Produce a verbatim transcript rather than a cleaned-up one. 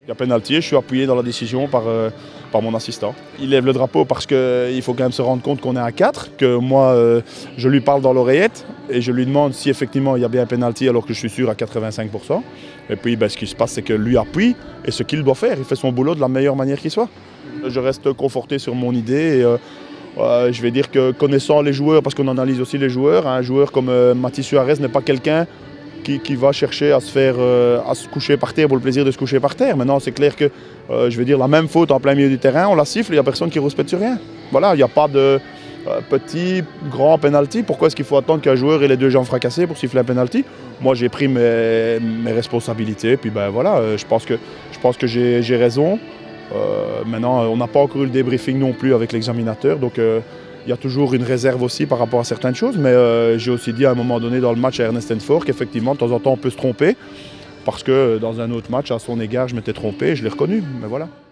y a pénalty, je suis appuyé dans la décision par, euh, par mon assistant. Il lève le drapeau parce qu'il faut quand même se rendre compte qu'on est à quatre, que moi euh, je lui parle dans l'oreillette et je lui demande si effectivement il y a bien un pénalty alors que je suis sûr à quatre-vingt-cinq pour cent. Et puis ben, ce qui se passe c'est que lui appuie et ce qu'il doit faire, il fait son boulot de la meilleure manière qui soit. Je reste conforté sur mon idée et euh, euh, je vais dire que connaissant les joueurs, parce qu'on analyse aussi les joueurs, un joueur comme euh, Mathis Suarez n'est pas quelqu'un Qui, qui va chercher à se faire, euh, à se coucher par terre pour le plaisir de se coucher par terre. Maintenant, c'est clair que, euh, je veux dire, la même faute en plein milieu du terrain, on la siffle, il n'y a personne qui rouspète sur rien. Voilà, il n'y a pas de euh, petit, grand penalty. Pourquoi est-ce qu'il faut attendre qu'un joueur ait les deux jambes fracassées pour siffler un penalty? Moi, j'ai pris mes, mes responsabilités, puis ben voilà, euh, je pense que, je pense que j'ai, j'ai raison. Euh, maintenant, on n'a pas encore eu le débriefing non plus avec l'examinateur, donc euh, il y a toujours une réserve aussi par rapport à certaines choses, mais euh, j'ai aussi dit à un moment donné dans le match à Ernest Enfor qu'effectivement, de temps en temps, on peut se tromper, parce que dans un autre match, à son égard, je m'étais trompé, je l'ai reconnu, mais voilà.